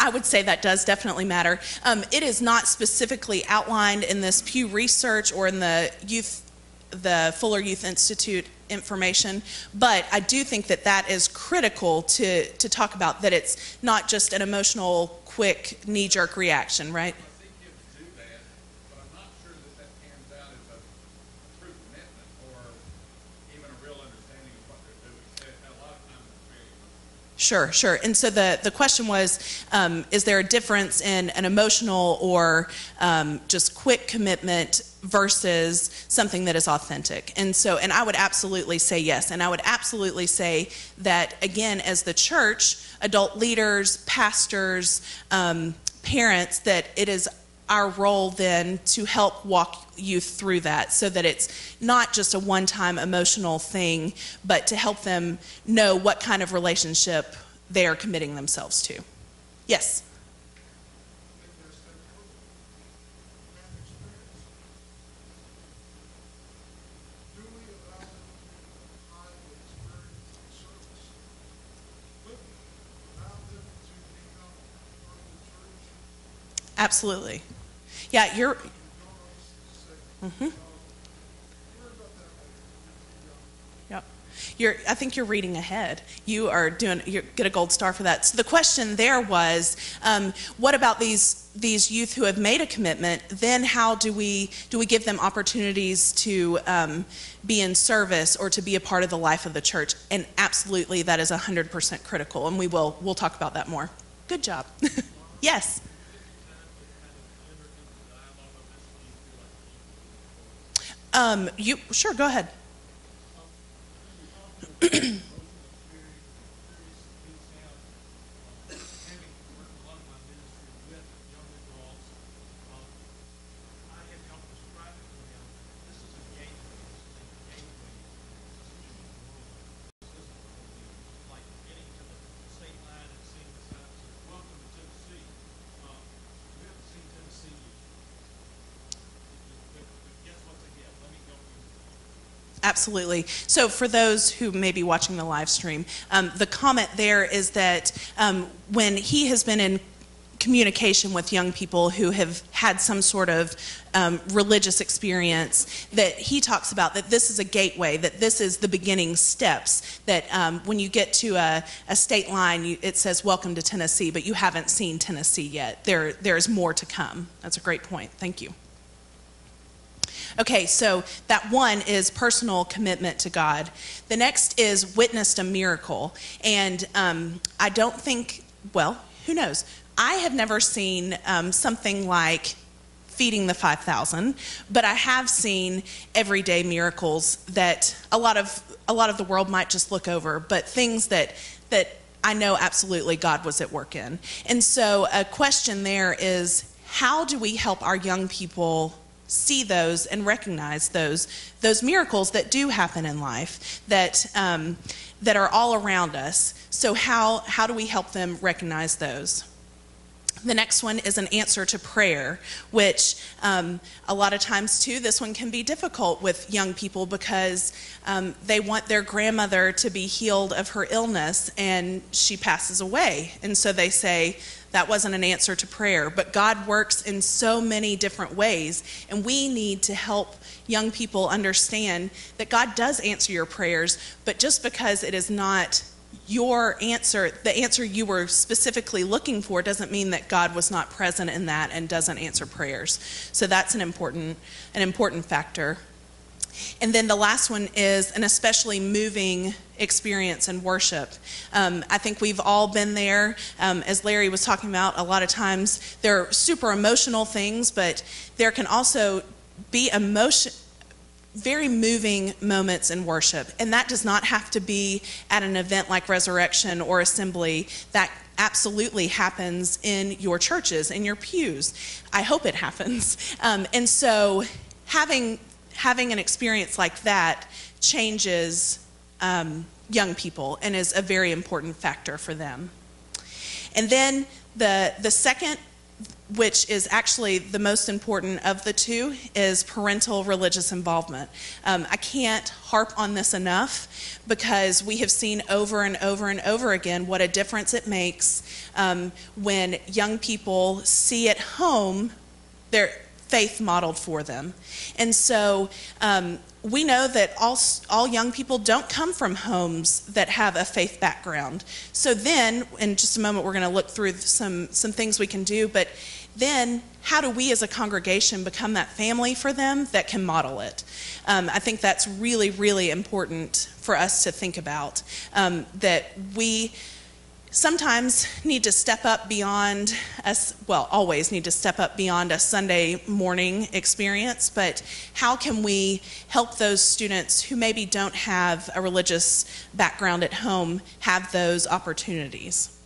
I would say that does definitely matter. It is not specifically outlined in this Pew Research or in the Fuller Youth Institute information, but I do think that that is critical to talk about, that it's not just an emotional, quick, knee-jerk reaction, right? I see kids do that, but I'm not sure that that pans out as a true commitment or even a real understanding of what they're doing. A lot of times it's very... Sure. And so the question was, is there a difference in an emotional or just quick commitment versus something that is authentic? And I would absolutely say yes. And I would absolutely say that, again, as the church, adult leaders, pastors, parents, that it is our role then to help walk youth through that, so that it's not just a one-time emotional thing, but to help them know what kind of relationship they are committing themselves to. Yes? Absolutely. Yeah, you're... Mm-hmm. Yep. I think you're reading ahead. You get a gold star for that. So the question there was, what about these youth who have made a commitment? Then how do we give them opportunities to be in service or to be a part of the life of the church? And absolutely, that is 100% critical, and we'll talk about that more. Good job. Yes. Sure, go ahead. Absolutely. So for those who may be watching the live stream, the comment there is that when he has been in communication with young people who have had some sort of religious experience, that he talks about that this is a gateway, that this is the beginning steps, that when you get to a state line, it says, "Welcome to Tennessee," but you haven't seen Tennessee yet. There's more to come. That's a great point. Thank you. Okay, so that one is personal commitment to God. The next is witnessed a miracle. And I don't think, well, who knows? I have never seen something like feeding the 5,000, but I have seen everyday miracles that a lot of the world might just look over, but things that I know absolutely God was at work in. And so a question there is, how do we help our young people see those and recognize those miracles that do happen in life, that are all around us? So how do we help them recognize those? The next one is an answer to prayer, which a lot of times too, this one can be difficult with young people because they want their grandmother to be healed of her illness and she passes away. And so they say, that wasn't an answer to prayer. But God works in so many different ways, and we need to help young people understand that God does answer your prayers, but just because it is not your answer, the answer you were specifically looking for, doesn't mean that God was not present in that and doesn't answer prayers. So that's an important factor. And then the last one is an especially moving experience in worship. I think we've all been there. As Larry was talking about, a lot of times they're super emotional things, but there can also be very moving moments in worship. And that does not have to be at an event like Resurrection or Assembly. That absolutely happens in your churches, in your pews. I hope it happens. And so having an experience like that changes young people and is a very important factor for them. And then the second which is actually the most important of the two, is parental religious involvement. I can't harp on this enough because we have seen over and over and over again what a difference it makes when young people see at home their faith modeled for them. And so we know that all young people don't come from homes that have a faith background. So then, in just a moment, we're going to look through some things we can do, but then how do we as a congregation become that family for them that can model it? I think that's really, really important for us to think about, that we sometimes need to step up beyond us, well, always need to step up beyond a Sunday morning experience, but how can we help those students who maybe don't have a religious background at home have those opportunities?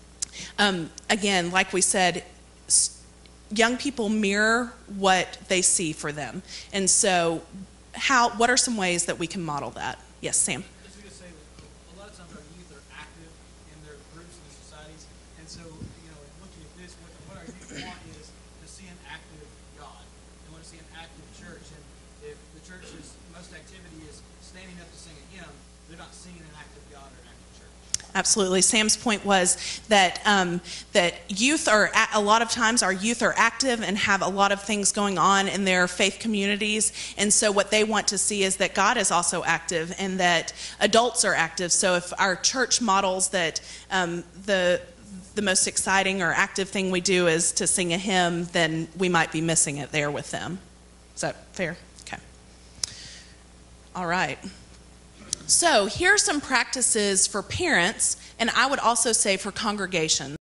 Again, like we said, young people mirror what they see for them. And so what are some ways that we can model that? Yes, Sam. A lot of times our youth are active in their groups and societies, and so, looking at this, what our youth want is to see an active God. They want to see an active church, and if the church's most activity is standing up to sing a hymn, they're not seeing an active God or an active church. Absolutely. Sam's point was that youth are, a lot of times our youth are active and have a lot of things going on in their faith communities. And so what they want to see is that God is also active and that adults are active. So if our church models that the most exciting or active thing we do is to sing a hymn, then we might be missing it there with them. Is that fair? Okay. All right. So here are some practices for parents, and I would also say for congregations,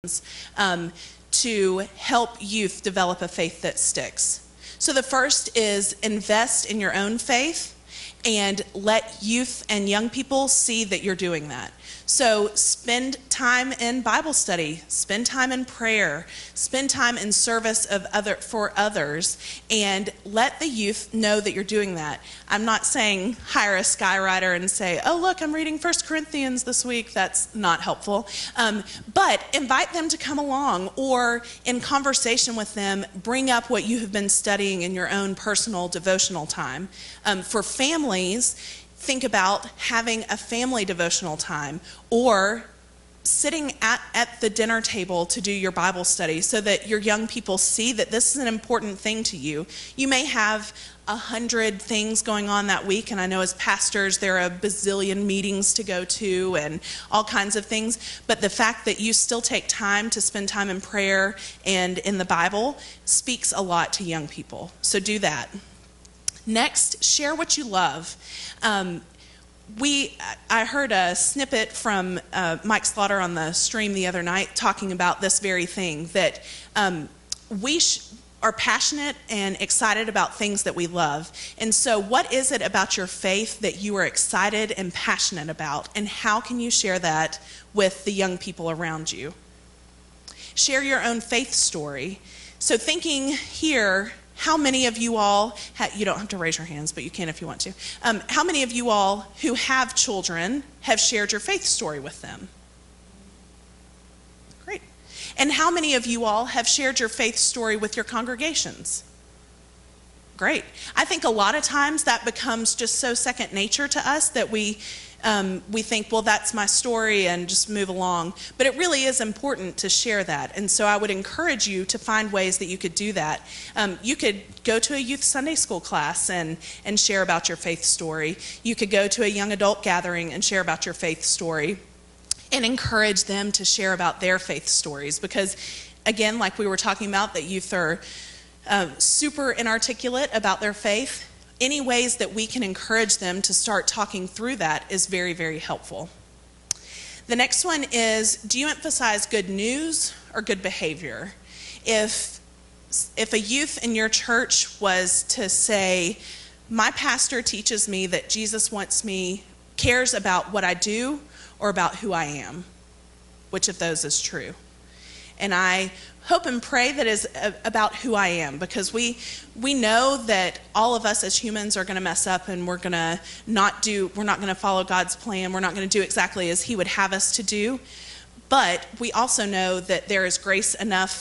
to help youth develop a faith that sticks. So the first is invest in your own faith and let youth and young people see that you're doing that. So spend time in Bible study, spend time in prayer, spend time in service for others, and let the youth know that you're doing that. I'm not saying hire a skywriter and say, oh, look, I'm reading 1 Corinthians this week. That's not helpful. But invite them to come along, or in conversation with them, bring up what you have been studying in your own personal devotional time. For families, think about having a family devotional time or sitting at the dinner table to do your Bible study so that your young people see that this is an important thing to you. You may have 100 things going on that week, and I know as pastors there are a bazillion meetings to go to and all kinds of things, but the fact that you still take time to spend time in prayer and in the Bible speaks a lot to young people. So do that. Next, share what you love. I heard a snippet from Mike Slaughter on the stream the other night talking about this very thing, that we are passionate and excited about things that we love. And so what is it about your faith that you are excited and passionate about, and how can you share that with the young people around you? Share your own faith story. So thinking here, how many of you all, you don't have to raise your hands, but you can if you want to. How many of you all who have children have shared your faith story with them? Great. And how many of you all have shared your faith story with your congregations? Great. I think a lot of times that becomes just so second nature to us that we think, well, that's my story, and just move along. But it really is important to share that. And so I would encourage you to find ways that you could do that. You could go to a youth Sunday school class and share about your faith story. You could go to a young adult gathering and share about your faith story and encourage them to share about their faith stories. Because, again, like we were talking about, that youth are super inarticulate about their faith. Any ways that we can encourage them to start talking through that is very, very helpful. The next one is, do you emphasize good news or good behavior? If a youth in your church was to say, my pastor teaches me that Jesus cares about what I do or about who I am, which of those is true? And I hope and pray that is about who I am, because we know that all of us as humans are going to mess up, and we're not going to follow God's plan. We're not going to do exactly as he would have us to do. But we also know that there is grace enough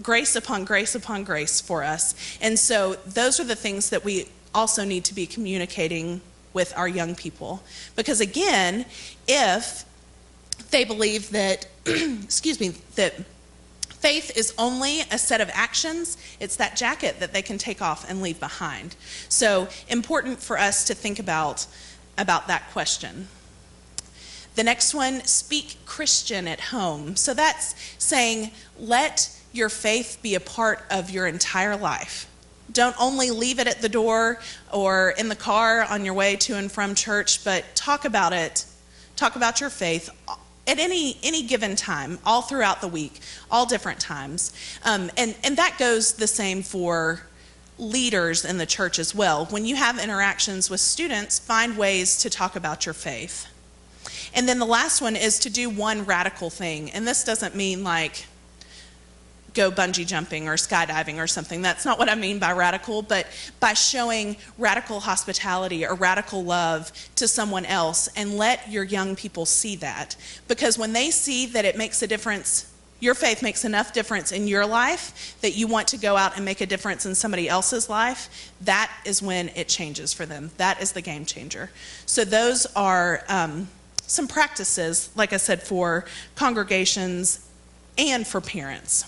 grace upon grace upon grace for us. And so those are the things that we also need to be communicating with our young people. Because again, if they believe that, that faith is only a set of actions, it's that jacket that they can take off and leave behind. So important for us to think about that question. The next one, speak Christian at home. So that's saying, let your faith be a part of your entire life. Don't only leave it at the door or in the car on your way to and from church, but talk about it. Talk about your faith at any given time, all throughout the week, all different times. And that goes the same for leaders in the church as well. When you have interactions with students, find ways to talk about your faith. And then the last one is to do one radical thing. And this doesn't mean like go bungee jumping or skydiving or something. That's not what I mean by radical, but by showing radical hospitality or radical love to someone else, and let your young people see that. Because when they see that it makes a difference, your faith makes enough difference in your life that you want to go out and make a difference in somebody else's life, that is when it changes for them. That is the game changer. So those are some practices, like I said, for congregations and for parents.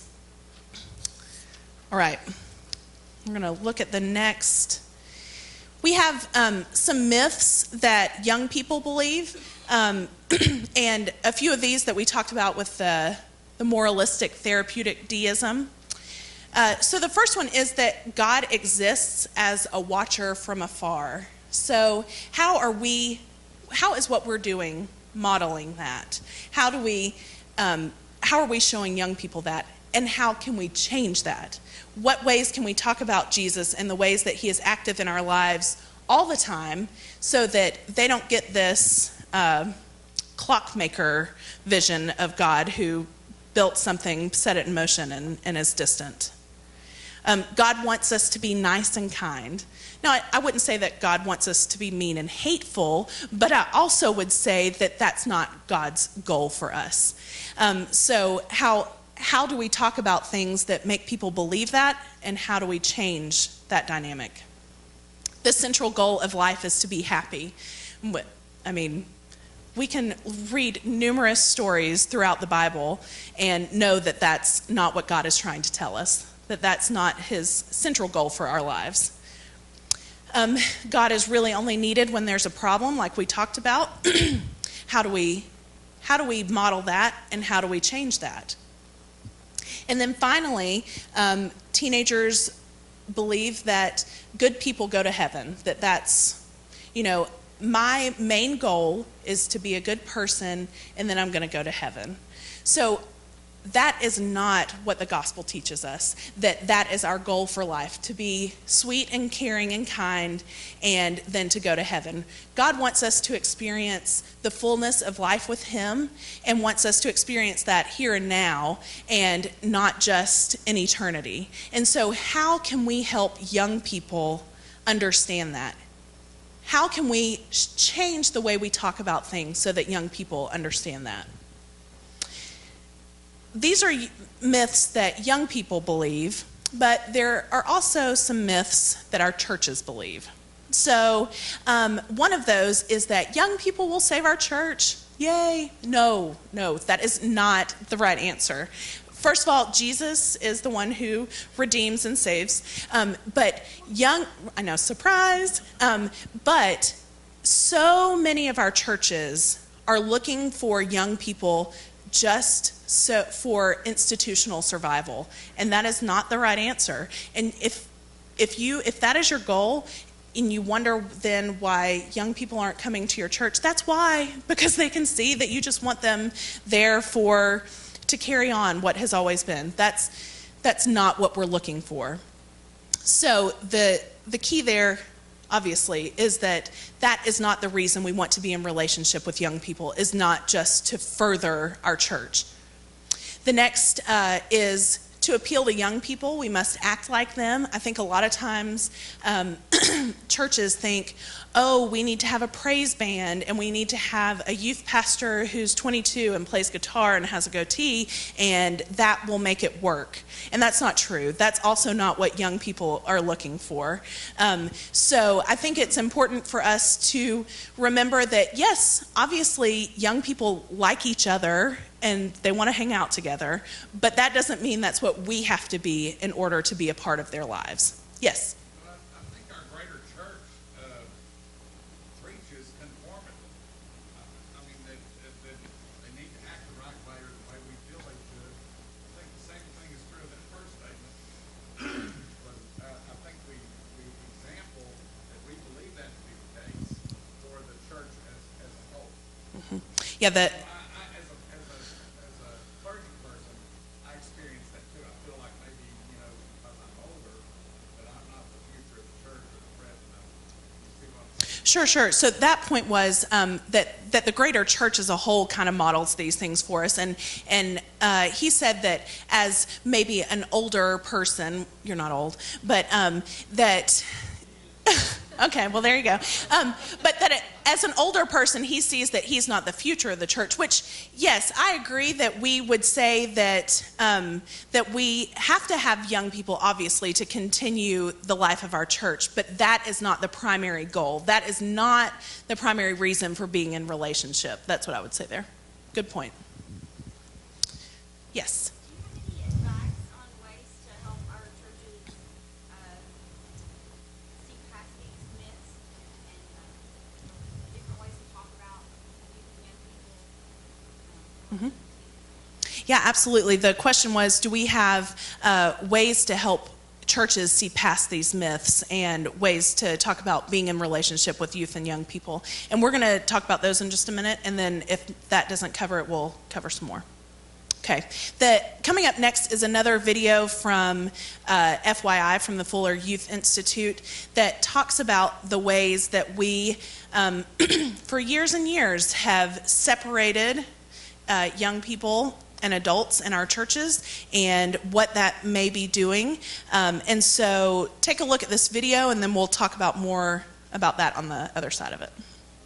All right, we're going to look at the next. We have some myths that young people believe, and a few of these that we talked about with the moralistic therapeutic deism. So the first one is that God exists as a watcher from afar. So how is what we're doing modeling that? How are we showing young people that? And how can we change that? What ways can we talk about Jesus and the ways that he is active in our lives all the time so that they don't get this clockmaker vision of God who built something, set it in motion, and is distant? God wants us to be nice and kind. Now, I wouldn't say that God wants us to be mean and hateful, but I also would say that that's not God's goal for us. So how do we talk about things that make people believe that, and how do we change that dynamic? The central goal of life is to be happy. I mean, we can read numerous stories throughout the Bible and know that that's not what God is trying to tell us, that that's not his central goal for our lives. God is really only needed when there's a problem, like we talked about. How do we model that, and how do we change that? And then finally, teenagers believe that good people go to heaven, that's, my main goal is to be a good person, and then I'm going to go to heaven. So that is not what the gospel teaches us, that is our goal for life, to be sweet and caring and kind, and then to go to heaven. God wants us to experience the fullness of life with him, and wants us to experience that here and now, and not just in eternity. And so how can we help young people understand that? How can we change the way we talk about things so that young people understand that? These are myths that young people believe, but there are also some myths that our churches believe. So one of those is that young people will save our church. Yay. No, that is not the right answer. First of all, Jesus is the one who redeems and saves. But I know, surprise, but so many of our churches are looking for young people just for institutional survival, and that is not the right answer. And if that is your goal, and you wonder then why young people aren't coming to your church, that's why, because they can see that you just want them there to carry on what has always been. That's not what we're looking for. So the key there, obviously, is that is not the reason we want to be in relationship with young people, is not just to further our church. The next is to appeal to young people, we must act like them. I think a lot of times churches think, oh, we need to have a praise band and we need to have a youth pastor who's 22 and plays guitar and has a goatee, and that will make it work. And that's not true. That's also not what young people are looking for. So I think it's important for us to remember that, yes, obviously young people like each other and they want to hang out together, but that doesn't mean that's what we have to be in order to be a part of their lives. Yes? I think our greater church preaches conformity. I mean, that they need to act the right way or the way we feel they should. I think the same thing is true of that first statement. But I think we example that we believe that to be the case for the church as a whole. Yeah, that. As a clergy person, I experience that too. I feel like maybe, because I'm older, that I'm not the future of the church or the present of it. You see what I'm saying? Sure. So that point was that the greater church as a whole kind of models these things for us. And he said that as maybe an older person, you're not old, but that... Okay, well, there you go. But that as an older person, he sees that he's not the future of the church, which, yes, I agree that we would say that that we have to have young people, obviously, to continue the life of our church, but that is not the primary goal. That is not the primary reason for being in relationship. That's what I would say there. Good point. Yes? Do you have any advice on ways to help our churches see past these myths and different ways to talk about youth and young people? Yeah, absolutely. The question was, do we have ways to help churches see past these myths and ways to talk about being in relationship with youth and young people? And we're going to talk about those in just a minute, and then if that doesn't cover it, we'll cover some more. Okay. Coming up next is another video from FYI, from the Fuller Youth Institute, that talks about the ways that we, for years and years, have separated young people and adults in our churches and what that may be doing. And so take a look at this video, and then we'll talk about more about that on the other side of it.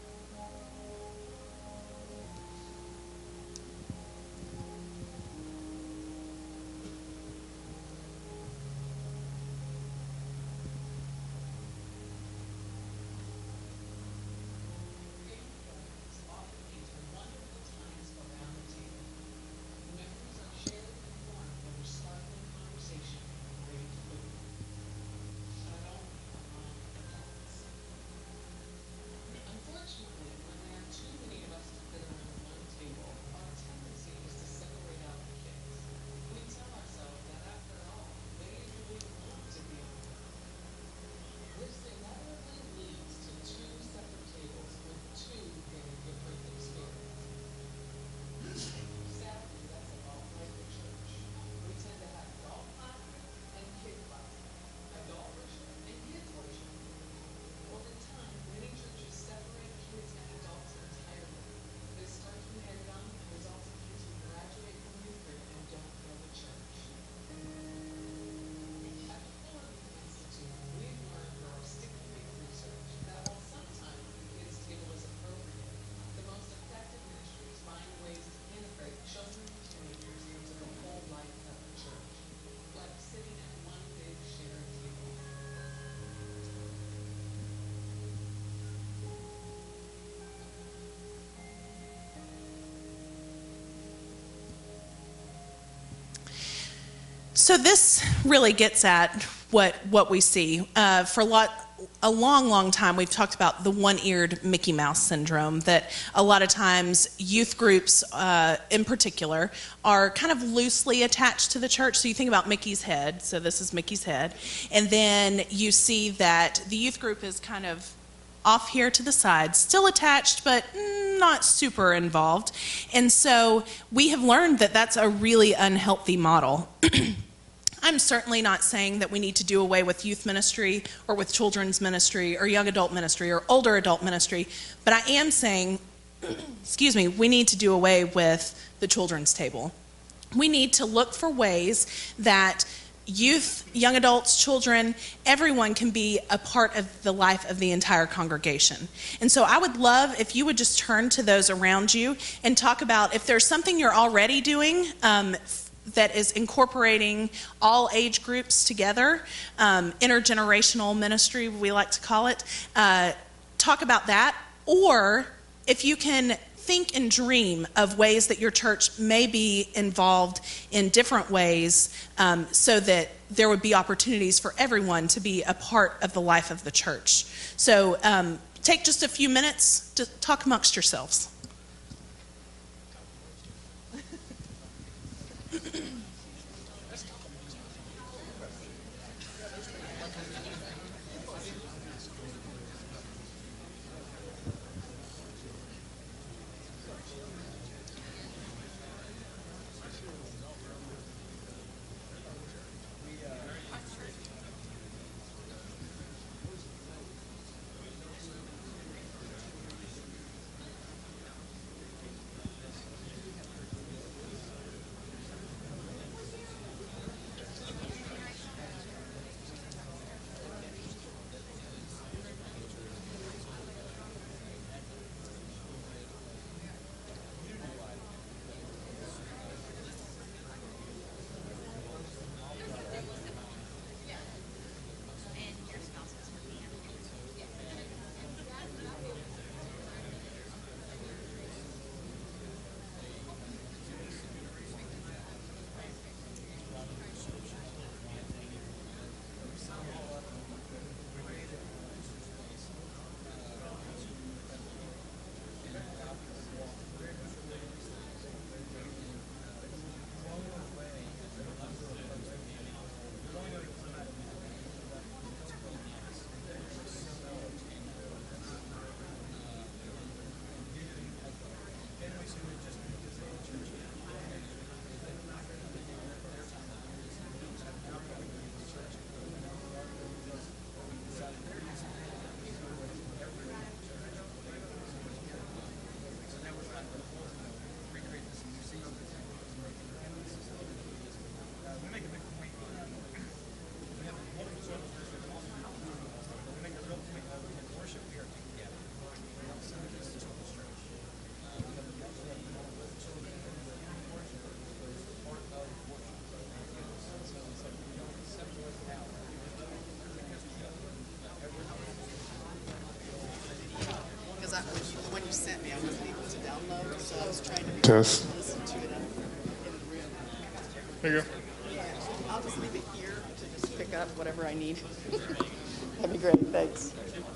So this really gets at what we see. For a long time, we've talked about the one-eared Mickey Mouse syndrome, that a lot of times youth groups in particular are kind of loosely attached to the church. So you think about Mickey's head, so this is Mickey's head, and then you see that the youth group is kind of off here to the side, still attached, but not super involved. And so we have learned that that's a really unhealthy model. I'm certainly not saying that we need to do away with youth ministry or with children's ministry or young adult ministry or older adult ministry, but I am saying, excuse me, we need to do away with the children's table. We need to look for ways that youth, young adults, children, everyone can be a part of the life of the entire congregation. And so I would love if you would just turn to those around you and talk about if there's something you're already doing that is incorporating all age groups together, intergenerational ministry, we like to call it. Talk about that. Or if you can think and dream of ways that your church may be involved in different ways, so that there would be opportunities for everyone to be a part of the life of the church. So take just a few minutes to talk amongst yourselves. The one you sent me, I wasn't able to download, so I was trying to Test. listen to it in the room. There you go. Yeah, I'll just leave it here to just pick up whatever I need. That'd be great, thanks.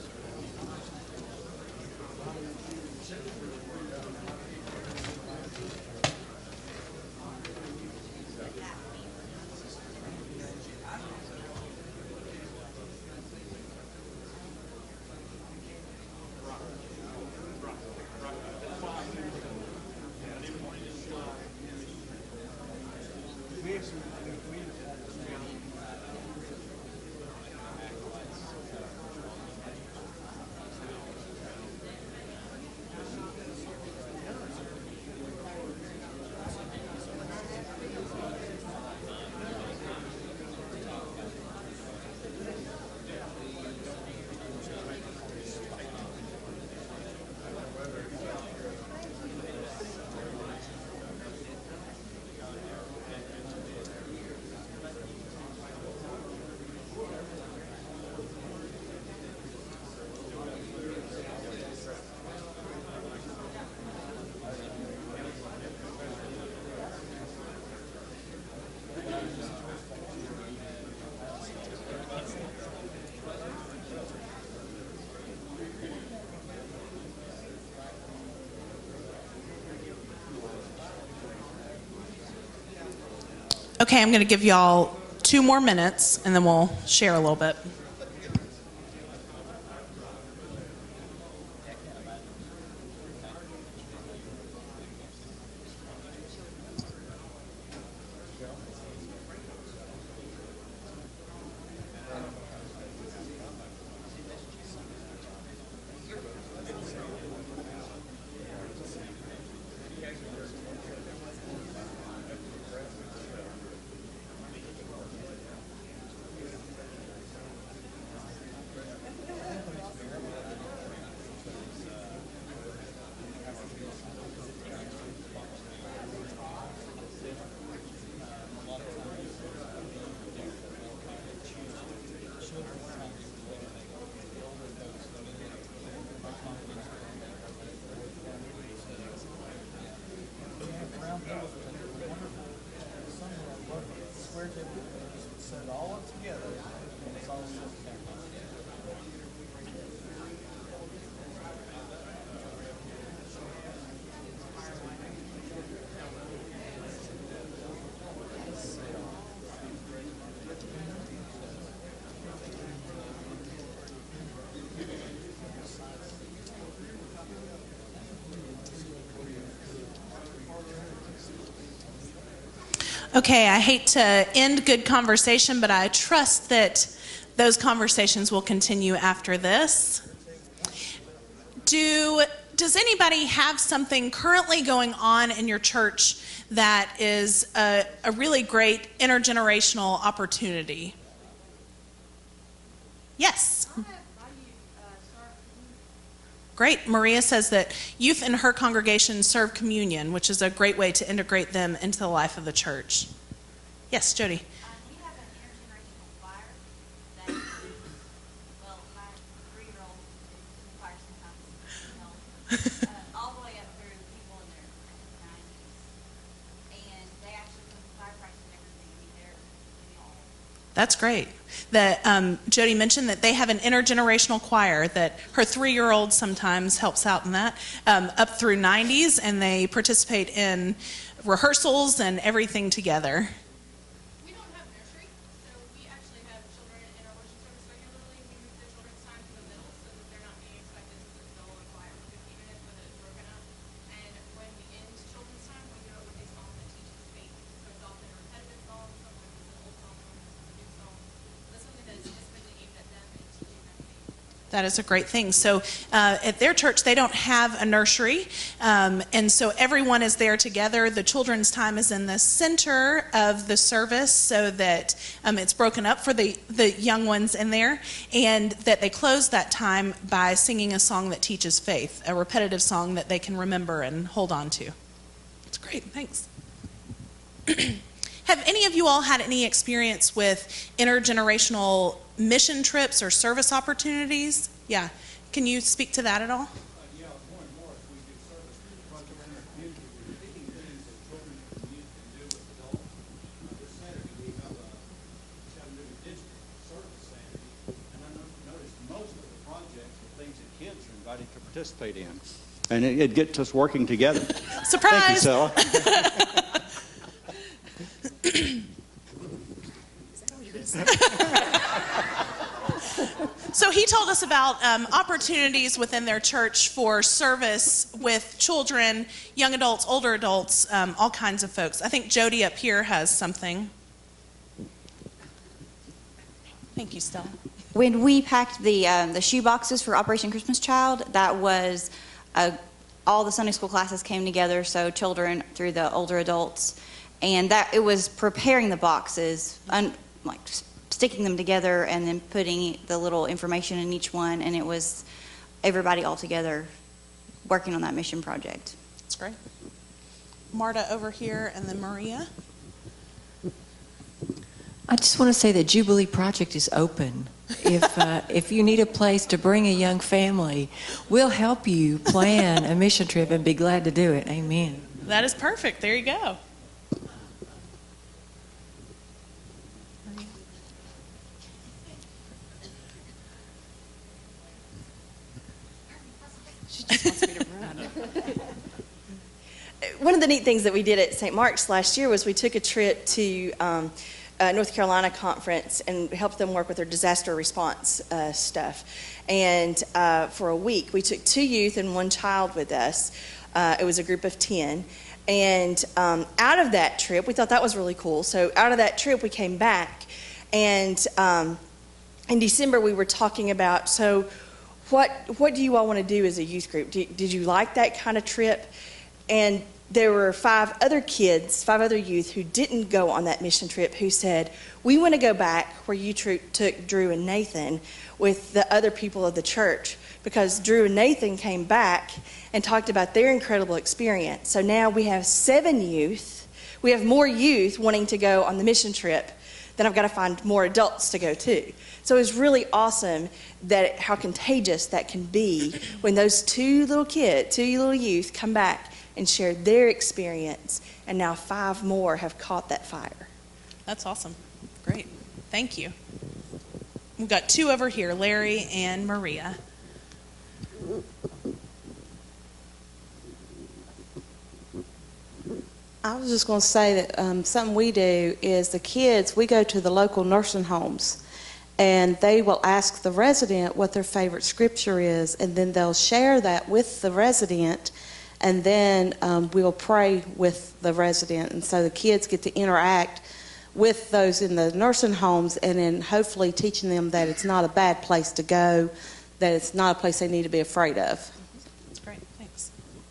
Okay, I'm going to give y'all 2 more minutes, and then we'll share a little bit. Okay, I hate to end good conversation, but I trust that those conversations will continue after this. Does anybody have something currently going on in your church that is a really great intergenerational opportunity? Yes. Great. Maria says that youth in her congregation serve communion, which is a great way to integrate them into the life of the church. Yes, Jody. We have an intergenerational choir that, well, my 3-year-old is in the choir sometimes, all the way up through people in their 90s. And they actually come to choir practice and everything. I mean, they're all. That's great. Jody mentioned that they have an intergenerational choir that her 3-year-old sometimes helps out in that, up through 90s, and they participate in rehearsals and everything together. We don't have nursery, so we actually have children in our worship service regularly. We move the children's time to the middle so that they're not being expected to sit still and quiet for 15 minutes when it's broken up. And when we end children's time, we do it with a song that teaches faith. So it's often a repetitive song, sometimes it's an old song, sometimes it's a new song. That's something that is especially aimed at them and teaching them faith. That is a great thing. So at their church, they don't have a nursery, and so everyone is there together. The children's time is in the center of the service so that it's broken up for the young ones in there, and that they close that time by singing a song that teaches faith, a repetitive song that they can remember and hold on to. It's great. Thanks. Have any of you all had any experience with intergenerational mission trips or service opportunities? Yeah. Can you speak to that at all? Yeah, more and more as we do service projects in our community, we're taking things that children and youth can do with adults. This Saturday we have a digital service Saturday, and I noticed most of the projects are things that kids are invited to participate in. And it gets us working together. Surprise! Thank you, Sella. So he told us about opportunities within their church for service with children, young adults, older adults, all kinds of folks. I think Jody up here has something. Thank you, Stella. When we packed the shoe boxes for Operation Christmas Child, that was all the Sunday school classes came together, so children through the older adults, and that it was preparing the boxes, like sticking them together and then putting the little information in each one, and it was everybody all together working on that mission project. That's great. Marta over here, and then Maria. I just want to say the Jubilee Project is open. If you need a place to bring a young family, we'll help you plan a mission trip and be glad to do it. Amen. That is perfect. There you go. She just wants me to run. One of the neat things that we did at St. Mark's last year was we took a trip to North Carolina conference and helped them work with their disaster response stuff. And for a week, we took 2 youth and 1 child with us. It was a group of 10. And out of that trip, we thought that was really cool. So out of that trip, we came back. And in December, we were talking about, so what do you all want to do as a youth group? Did you like that kind of trip? And there were 5 other kids, 5 other youth who didn't go on that mission trip who said, we want to go back where you took Drew and Nathan with the other people of the church, because Drew and Nathan came back and talked about their incredible experience. So now we have 7 youth. We have more youth wanting to go on the mission trip. Then I've got to find more adults to go too. So it's really awesome that how contagious that can be when those 2 little youth come back and share their experience, and now 5 more have caught that fire. That's awesome. Great. Thank you. We've got 2 over here, Larry and Maria. I was just going to say that something we do is the kids, we go to the local nursing homes, and they will ask the resident what their favorite scripture is, and then they'll share that with the resident, and then we'll pray with the resident. And so the kids get to interact with those in the nursing homes, and then hopefully teaching them that it's not a bad place to go, that it's not a place they need to be afraid of. That's great. Thanks.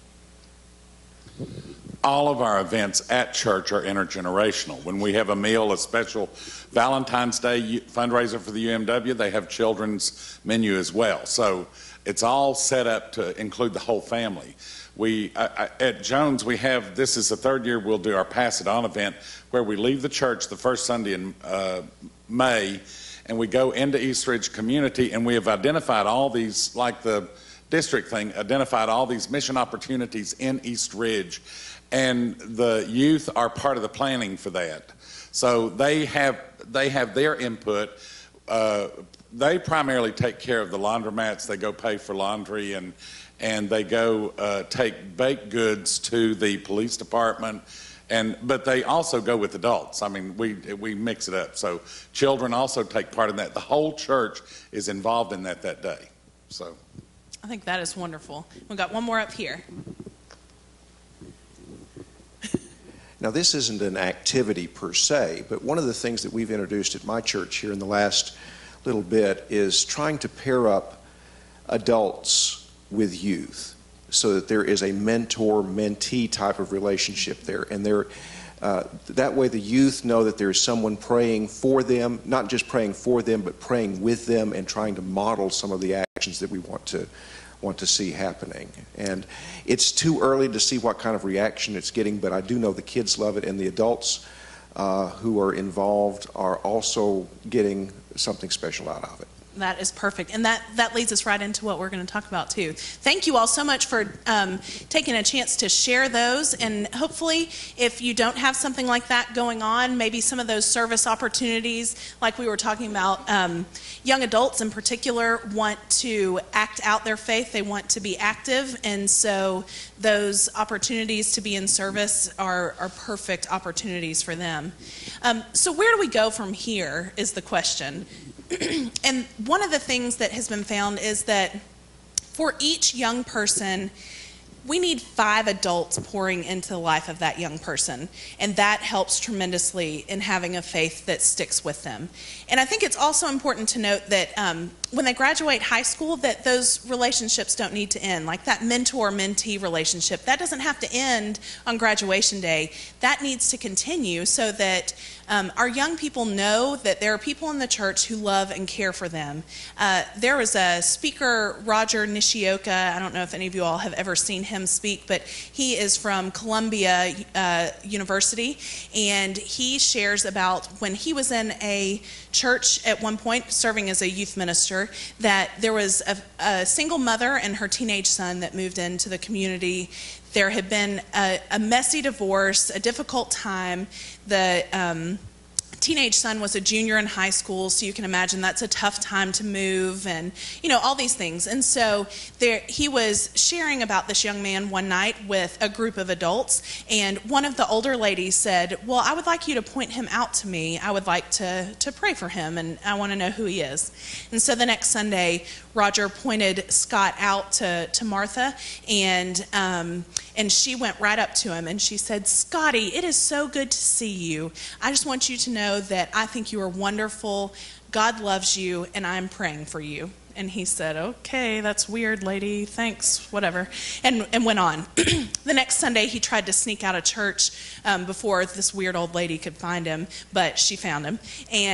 All of our events at church are intergenerational. When we have a meal, a special Valentine's Day fundraiser for the UMW, they have children's menu as well. So it's all set up to include the whole family. We at Jones, we have, this is the third year we'll do our Pass It On event, where we leave the church the first Sunday in May, and we go into East Ridge community, and we have identified all these, like the district thing, identified all these mission opportunities in East Ridge, and the youth are part of the planning for that. So they have their input. They primarily take care of the laundromats. They go pay for laundry, and they go take baked goods to the police department, but they also go with adults. I mean, we mix it up. So children also take part in that. The whole church is involved in that day. So I think that is wonderful. We've got one more up here. Now, this isn't an activity per se, but one of the things that we've introduced at my church here in the last little bit is trying to pair up adults with youth so that there is a mentor-mentee type of relationship there. And that way the youth know that there's someone praying for them, not just praying for them, but praying with them and trying to model some of the actions that we want to see happening. And it's too early to see what kind of reaction it's getting, but I do know the kids love it, and the adults who are involved are also getting something special out of it. That is perfect. And that leads us right into what we're going to talk about too. Thank you all so much for taking a chance to share those. And hopefully, if you don't have something like that going on, maybe some of those service opportunities, like we were talking about, young adults in particular want to act out their faith. They want to be active. And so those opportunities to be in service are perfect opportunities for them. So where do we go from here is the question. And one of the things that has been found is that for each young person, we need 5 adults pouring into the life of that young person. And that helps tremendously in having a faith that sticks with them. And I think it's also important to note that when they graduate high school, that those relationships don't need to end. Like that mentor-mentee relationship, that doesn't have to end on graduation day. That needs to continue so that our young people know that there are people in the church who love and care for them. There was a speaker, Roger Nishioka. I don't know if any of you all have ever seen him speak, but he is from Columbia University, and he shares about when he was in a church at one point serving as a youth minister, that there was a single mother and her teenage son that moved into the community. There had been a messy divorce, a difficult time. The teenage son was a junior in high school, so you can imagine that's a tough time to move, and all these things. And so he was sharing about this young man one night with a group of adults, and one of the older ladies said, well, I would like you to point him out to me. I would like to pray for him, and I want to know who he is. And so the next Sunday, Roger pointed Scott out to Martha, and she went right up to him and she said, Scotty, it is so good to see you. I just want you to know that I think you are wonderful. God loves you, and I'm praying for you. And he said, okay, that's weird, lady, thanks, whatever, and went on. The next Sunday, he tried to sneak out of church before this weird old lady could find him, but she found him.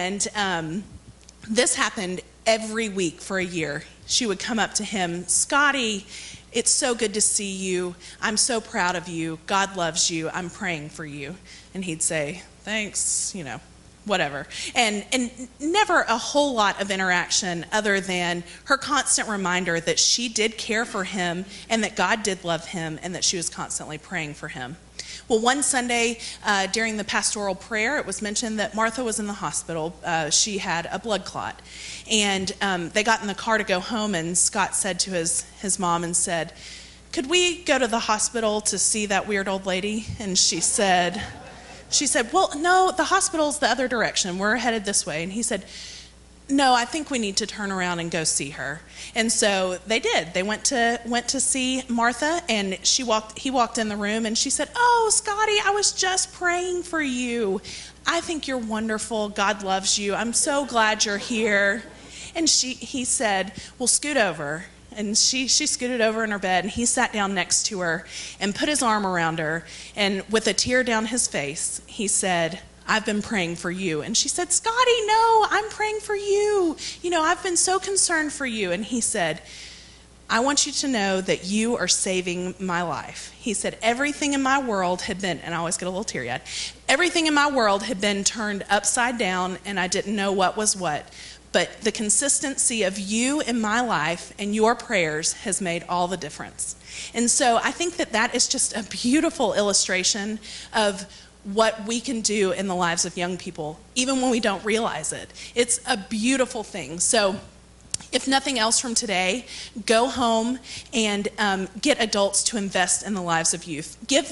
And this happened every week for a year. She would come up to him, Scotty, it's so good to see you. I'm so proud of you. God loves you. I'm praying for you. And he'd say, thanks, whatever. And never a whole lot of interaction other than her constant reminder that she did care for him and that God did love him and that she was constantly praying for him. Well, one Sunday during the pastoral prayer, it was mentioned that Martha was in the hospital. She had a blood clot. And they got in the car to go home, and Scott said to his mom and said, could we go to the hospital to see that weird old lady? And she said, well, no, the hospital's the other direction. We're headed this way. And he said, no, I think we need to turn around and go see her. And so they did. They went to see Martha, and he walked in the room, and she said, "Oh, Scotty, I was just praying for you. I think you're wonderful. God loves you. I'm so glad you're here." And he said, "Well, scoot over." And she scooted over in her bed, and he sat down next to her and put his arm around her, and with a tear down his face, he said, "I've been praying for you." And she said, "Scotty, no, I'm praying for you. You know, I've been so concerned for you." And he said, "I want you to know that you are saving my life." He said, "Everything in my world had been," and I always get a little teary-eyed, "everything in my world had been turned upside down, and I didn't know what was what. But the consistency of you in my life and your prayers has made all the difference." And so I think that is just a beautiful illustration of what we can do in the lives of young people, even when we don't realize it. It's a beautiful thing. So if nothing else from today, go home and get adults to invest in the lives of youth. Give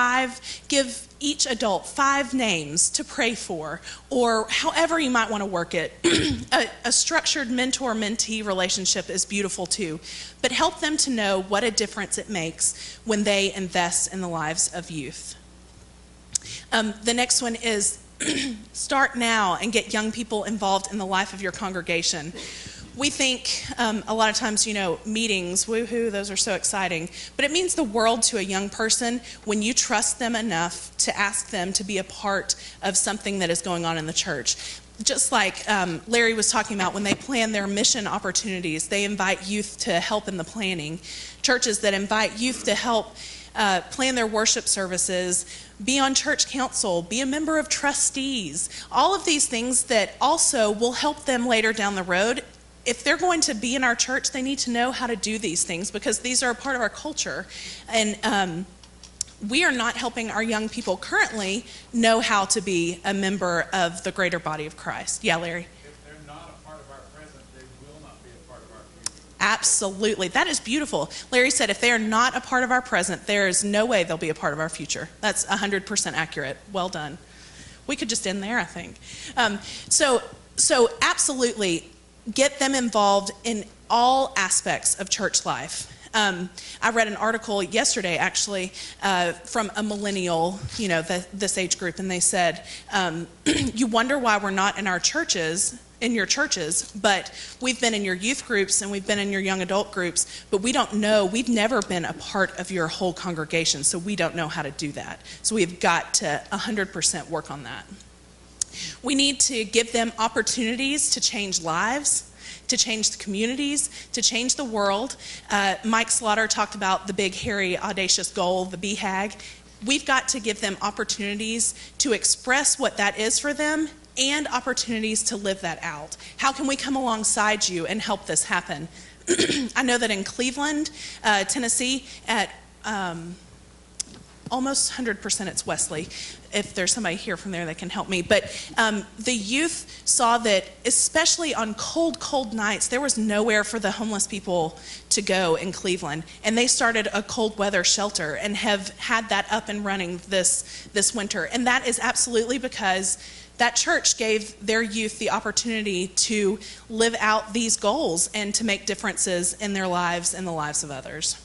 each adult 5 names to pray for, or however you might want to work it. A structured mentor-mentee relationship is beautiful too, but help them to know what a difference it makes when they invest in the lives of youth. The next one is start now and get young people involved in the life of your congregation. We think a lot of times, meetings, woohoo, those are so exciting. But it means the world to a young person when you trust them enough to ask them to be a part of something that is going on in the church. Just like Larry was talking about, when they plan their mission opportunities, they invite youth to help in the planning. Churches that invite youth to help plan their worship services, be on church council, be a member of trustees, all of these things that also will help them later down the road. If they're going to be in our church, they need to know how to do these things because these are a part of our culture. And we are not helping our young people currently know how to be a member of the greater body of Christ. Yeah, Larry? If they're not a part of our present, they will not be a part of our future. Absolutely. That is beautiful. Larry said if they are not a part of our present, there is no way they'll be a part of our future. That's 100% accurate. Well done. We could just end there, I think. So absolutely, get them involved in all aspects of church life. I read an article yesterday, actually, from a millennial, this age group, and they said, you wonder why we're not in your churches, but we've been in your youth groups and we've been in your young adult groups, but we've never been a part of your whole congregation, so we don't know how to do that. So we've got to 100% work on that. We need to give them opportunities to change lives, to change the communities, to change the world. Mike Slaughter talked about the big, hairy, audacious goal, the BHAG. We've got to give them opportunities to express what that is for them and opportunities to live that out. How can we come alongside you and help this happen? I know that in Cleveland, Tennessee, at almost 100% it's Wesley. If there's somebody here from there that can help me. But the youth saw that, especially on cold, cold nights, there was nowhere for the homeless people to go in Cleveland. And they started a cold weather shelter and have had that up and running this winter. And that is absolutely because that church gave their youth the opportunity to live out these goals and to make differences in their lives and the lives of others.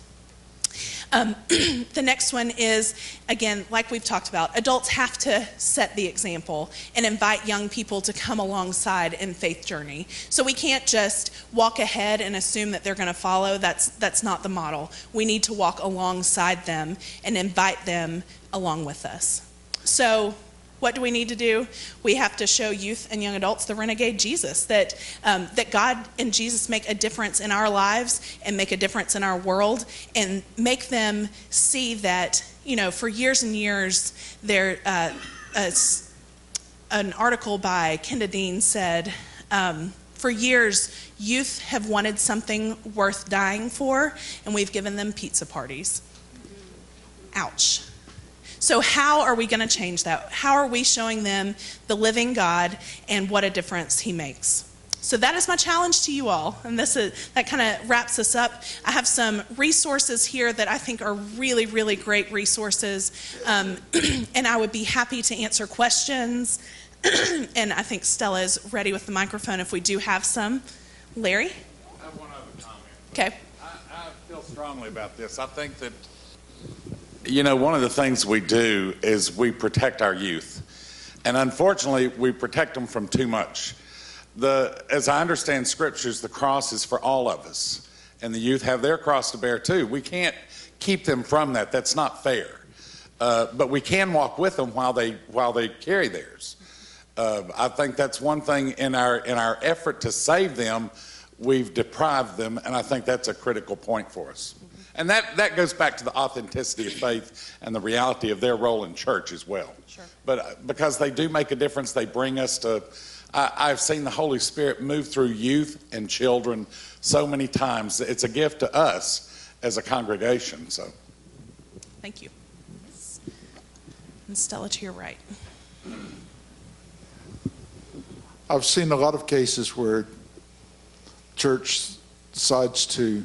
The next one is, again, like we've talked about, adults have to set the example and invite young people to come alongside in faith journey. So we can't just walk ahead and assume that they're going to follow. That's not the model. We need to walk alongside them and invite them along with us. So what do we need to do? We have to show youth and young adults the renegade Jesus, that God and Jesus make a difference in our lives and make a difference in our world, and make them see that, for years and years, an article by Kenda Dean said, for years, youth have wanted something worth dying for, and we've given them pizza parties. Ouch. So how are we going to change that? How are we showing them the living God and what a difference he makes? So that is my challenge to you all. And that kind of wraps us up. I have some resources here that I think are really, really great resources. And I would be happy to answer questions. And I think Stella is ready with the microphone if we do have some. Larry? I have one other comment. Okay. I feel strongly about this. I think that, you know, one of the things we do is we protect our youth. And unfortunately, we protect them from too much. As I understand scriptures, the cross is for all of us. And the youth have their cross to bear too. We can't keep them from that. That's not fair. But we can walk with them while they carry theirs. I think that's one thing in our effort to save them, we've deprived them, and I think that's a critical point for us. And that goes back to the authenticity of faith and the reality of their role in church as well. Sure. But because they do make a difference, they bring us to, I've seen the Holy Spirit move through youth and children so many times. It's a gift to us as a congregation. So, Thank you. And Stella, to your right. I've seen a lot of cases where church decides to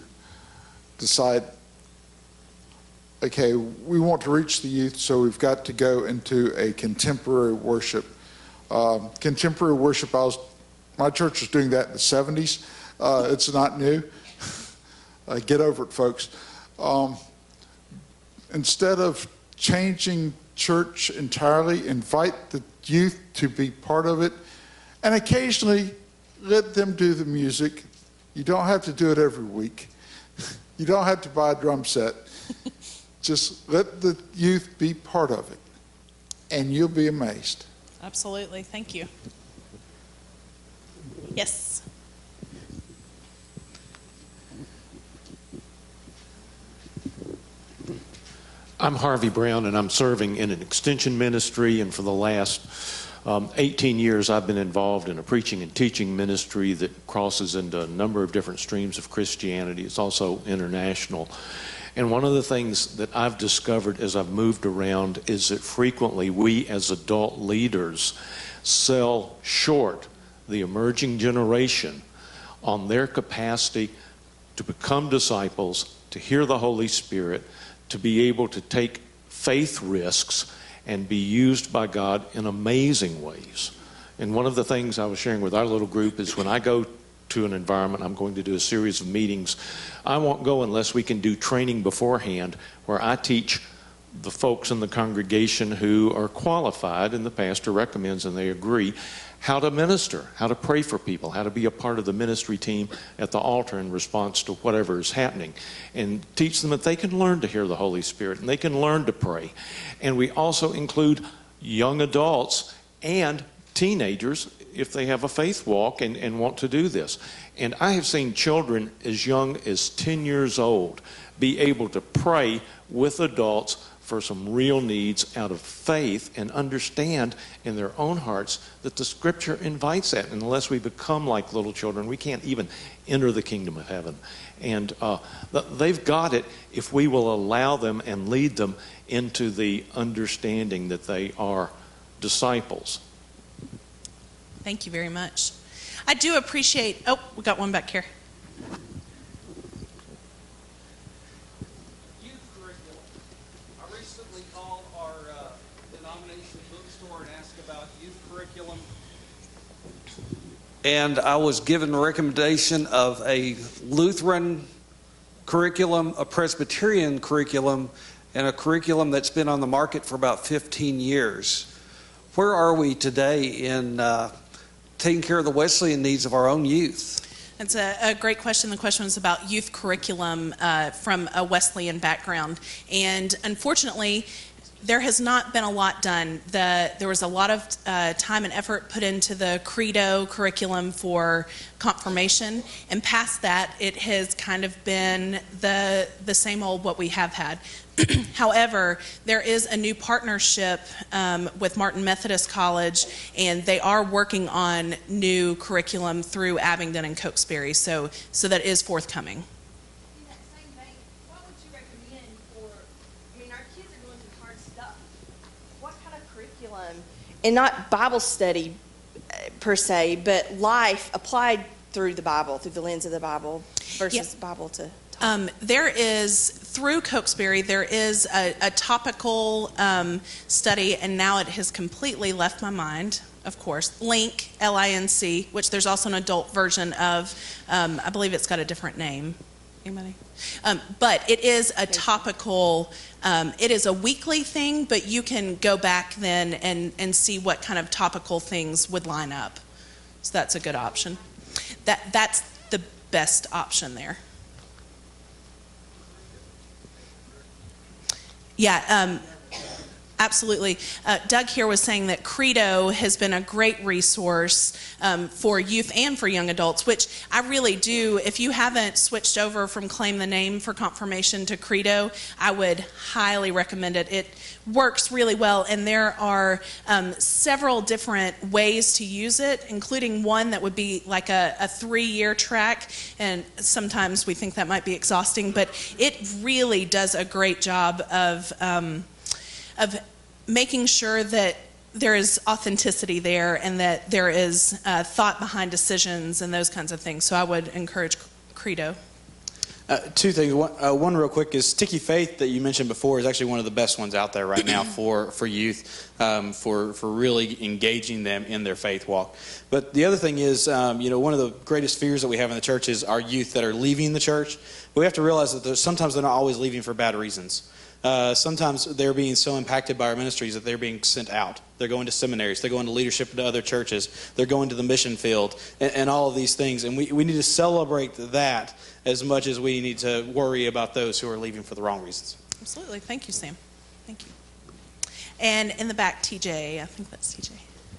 okay, we want to reach the youth, so we've got to go into a contemporary worship. Contemporary worship, my church was doing that in the 70s. It's not new. Get over it, folks. Instead of changing church entirely, invite the youth to be part of it, and occasionally let them do the music. You don't have to do it every week. You don't have to buy a drum set. Just let the youth be part of it, and you'll be amazed. Absolutely. Thank you. Yes. I'm Harvey Brown, and I'm serving in an extension ministry, and for the last 18 years I've been involved in a preaching and teaching ministry that crosses into a number of different streams of Christianity. It's also international. And one of the things that I've discovered as I've moved around is that frequently we as adult leaders sell short the emerging generation on their capacity to become disciples, to hear the Holy Spirit, to be able to take faith risks and be used by God in amazing ways. And one of the things I was sharing with our little group is when I go to an environment, I'm going to do a series of meetings, I won't go unless we can do training beforehand where I teach the folks in the congregation who are qualified, and the pastor recommends and they agree, how to minister, how to pray for people, how to be a part of the ministry team at the altar in response to whatever is happening, and teach them that they can learn to hear the Holy Spirit and they can learn to pray. And we also include young adults and teenagers if they have a faith walk and want to do this. And I have seen children as young as 10 years old be able to pray with adults for some real needs out of faith and understand in their own hearts that the Scripture invites that. And unless we become like little children, we can't even enter the kingdom of heaven. And they've got it if we will allow them and lead them into the understanding that they are disciples. Thank you very much. I do appreciate, oh, we got one back here. Youth curriculum. I recently called our denomination bookstore and asked about youth curriculum. And I was given a recommendation of a Lutheran curriculum, a Presbyterian curriculum, and a curriculum that's been on the market for about 15 years. Where are we today in taking care of the Wesleyan needs of our own youth? It's a great question. The question was about youth curriculum from a Wesleyan background. And unfortunately, there has not been a lot done. There was a lot of time and effort put into the Credo curriculum for confirmation, and past that, it has kind of been the same old what we have had. However, there is a new partnership with Martin Methodist College, and they are working on new curriculum through Abingdon and Cokesbury, so that is forthcoming. In that same vein, what would you recommend for, I mean, our kids are going through hard stuff. What kind of curriculum, and not Bible study per se, but life applied through the Bible, through the lens of the Bible versus Bible to there is, through Cokesbury, there is a topical study, and now it has completely left my mind. of course. Link, L-I-N-C, which there's also an adult version of. I believe it's got a different name. Anybody? But it is a topical, it is a weekly thing, but you can go back then and see what kind of topical things would line up. So that's a good option. That's the best option there. Yeah, absolutely. Doug here was saying that Credo has been a great resource for youth and for young adults, which I really do. If you haven't switched over from Claim the Name for confirmation to Credo, I would highly recommend it. It works really well, and there are several different ways to use it, including one that would be like a 3-year track, and sometimes we think that might be exhausting, but it really does a great job of making sure that there is authenticity there and that there is thought behind decisions and those kinds of things. So I would encourage Credo. Two things. One real quick is Sticky Faith that you mentioned before is actually one of the best ones out there right now for youth, for really engaging them in their faith walk. But the other thing is, one of the greatest fears that we have in the church is our youth that are leaving the church. But we have to realize that sometimes they're not always leaving for bad reasons. Sometimes they're being so impacted by our ministries that they're being sent out. They're going to seminaries. They're going to leadership into other churches. They're going to the mission field and all of these things. And we need to celebrate that as much as we need to worry about those who are leaving for the wrong reasons. Absolutely. Thank you, Sam. Thank you. And in the back, TJ. I think that's TJ.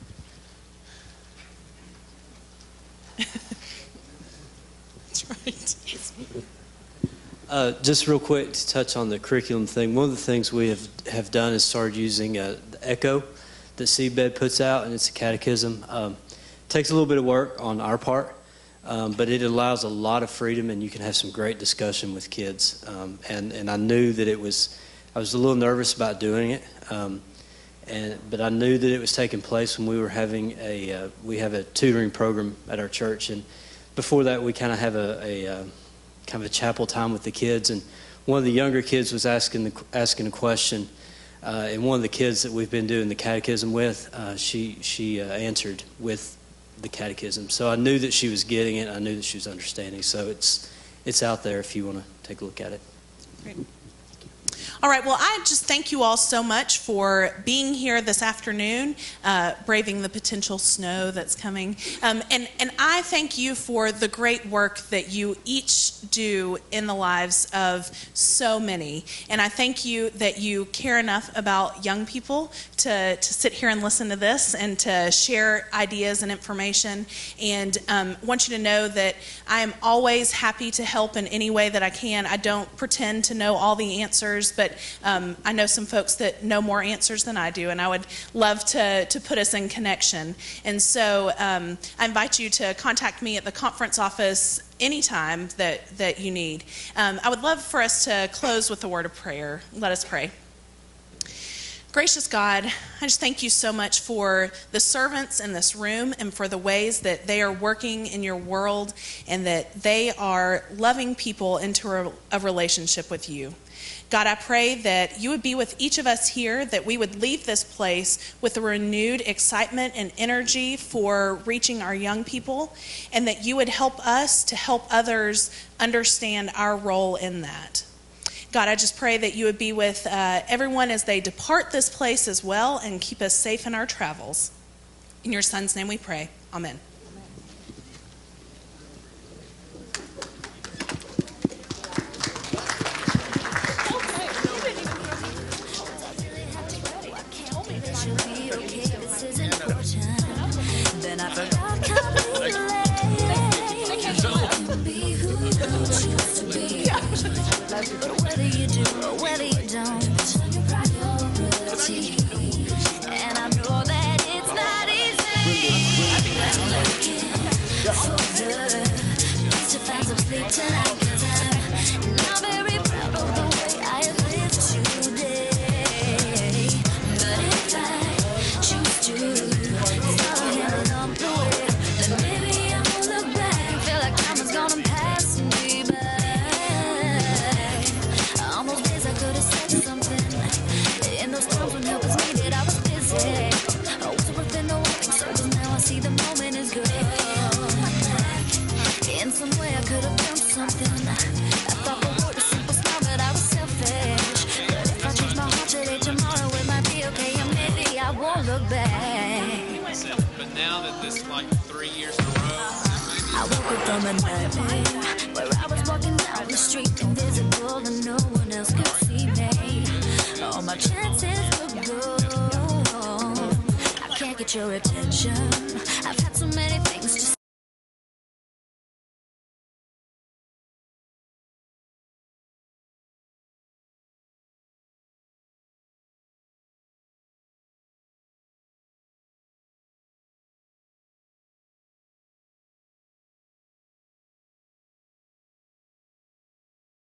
That's right. Just real quick to touch on the curriculum thing, one of the things we have done is started using the Echo that Seedbed puts out, and it's a catechism. It takes a little bit of work on our part, but it allows a lot of freedom, and you can have some great discussion with kids. And I knew that I was a little nervous about doing it, but I knew that it was taking place when we were having we have a tutoring program at our church, and before that we kind of have a chapel time with the kids, and one of the younger kids was asking a question, and one of the kids that we've been doing the catechism with, she answered with the catechism. So I knew that she was getting it. I knew that she was understanding. So it's out there if you want to take a look at it. Great. All right, well, I just thank you all so much for being here this afternoon, braving the potential snow that's coming. And I thank you for the great work that you each do in the lives of so many. And I thank you that you care enough about young people to sit here and listen to this and to share ideas and information. And want you to know that I am always happy to help in any way that I can. I don't pretend to know all the answers, but I know some folks that know more answers than I do, and I would love to put us in connection. And so I invite you to contact me at the conference office anytime that you need. I would love for us to close with a word of prayer. Let us pray. Gracious God, I just thank you so much for the servants in this room and for the ways that they are working in your world and that they are loving people into a relationship with you. God, I pray that you would be with each of us here, that we would leave this place with a renewed excitement and energy for reaching our young people, and that you would help us to help others understand our role in that. God, I just pray that you would be with everyone as they depart this place as well and keep us safe in our travels. In your Son's name we pray. Amen. Whether you do or whether you don't, your priority. And I know that it's not easy. this like 3 years in a row. I woke up from a nightmare where I was walking down the street invisible and no one else could see me. All my chances were gone. I can't get your attention. I've had so many things to